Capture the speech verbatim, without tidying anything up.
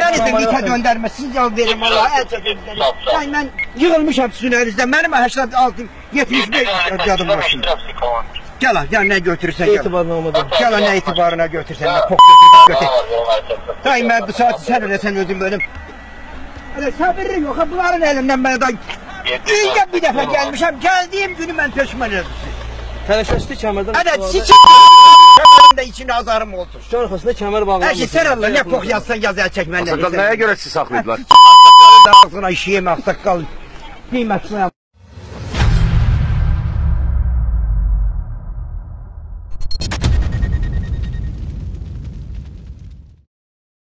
Məni də vitə döndərmə, siz yol verim Allah, əl çəkin. Ay, mən yığılmışam sizin əlinizdən, mənim səksən altı yetmiş beş yadım başım. Gəl, gəl, nə götürürsən, gəl. Gəl, nə etibarına götürsən, nə pok götür. Day, mən bu saati sən eləsən özüm bölüm. Səbirli yox, bunların əlimdən mənə da... İlgə bir dəfə gəlmişəm, gəldiyim günü mən peşman edirsin. Tələşəşli kəmərdən... Hədə, sikin kəmərdən də içində azarım olsun. Şükür arxasında kəmər bağlamışsın. Əşi, sən Allah, nə pox yazsan yaz, əl çək mənlə. Nəyə görə sizi saxlayıblar? Sikin ağzına işiyəm, ağzaq qalın. Qiymətçiyəm.